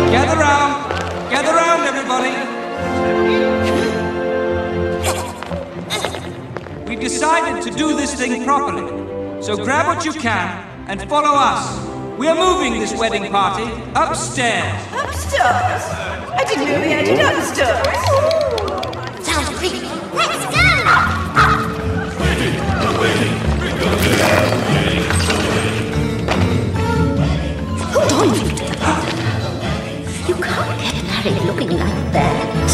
Gather round, everybody. We decided to do this thing properly, so grab what you can and follow us. We are moving this wedding party upstairs. Upstairs? I didn't know we headed upstairs. Sounds creepy. Let's go! Hold on, you can't get married looking like that.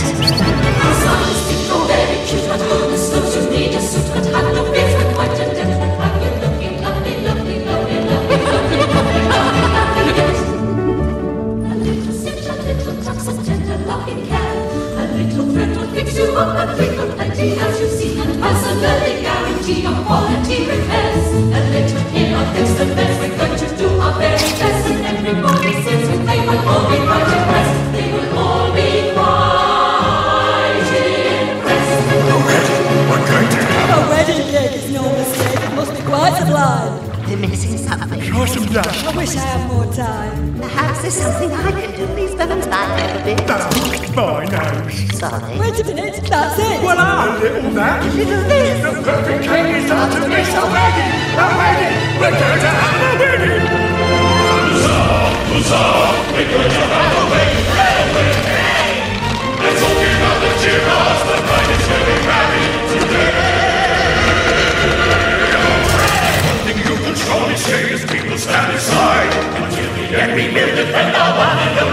Very cute, but goodness knows you need a suit, but have no fears, but quite a different. Have you looking lovely, lovely, lovely, lovely, lovely, lovely, lovely, lovely, yes. A little cinch, a little tuck, some tender loving care. A little thread will fix you up and wrinkle plenty, as you see, and personally guarantee your quality repairs. A little here, I'll fix the best. We're going to do our very best, and everybody sings with they will all be quite impressed. They will all be A wedding cake is no mistake. It must be quite sublime. We're missing something. Try some dash. I wish I had more time. Perhaps there's something I can do. These bones might have a bit. My nose. Sorry. Wait a minute, that's it. Well, a little that. Little this. The perfect cake is up to miss a wedding. A wedding. We're going to have a wedding. Huzzah! Huzzah! We're going to have a wedding. Let's all give out the cheer cause the bride is getting married today. One thing you can surely say is people stand aside until the end we will defend our one and